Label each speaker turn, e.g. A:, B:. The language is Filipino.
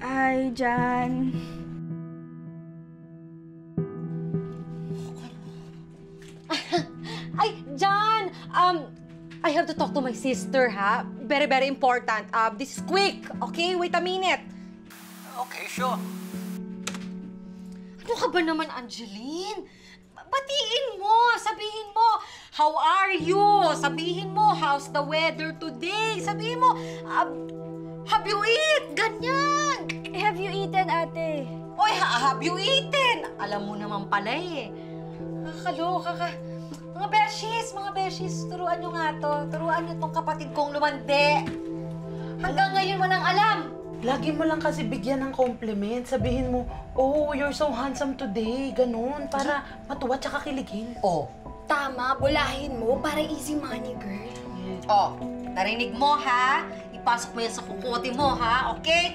A: Hi, Jan.
B: Ay, John! I have to talk to my sister, ha? Very, very important. This is quick, okay? Wait a minute.
C: Okay, sure.
B: Ano ka ba naman, Angeline? Batiin mo! Sabihin mo, how are you? Sabihin mo, how's the weather today? Sabihin mo, have you eat? Ganyan!
A: Have you eaten, ate?
B: Oy, have you eaten? Alam mo naman pala eh. Nakakaloka ka. Mga beshies, turuan nyo nga to. Turuan nyo tong kapatid kong lumande. Hanggang ngayon walang alam.
D: Lagi mo lang kasi bigyan ng compliment. Sabihin mo, oh, you're so handsome today. Ganun, para matuwa tsaka kiligin.
B: Oh.
A: Tama, bulahin mo para easy money, girl.
B: Oh, narinig mo ha? Ipasok mo yan sa kukote mo ha, okay?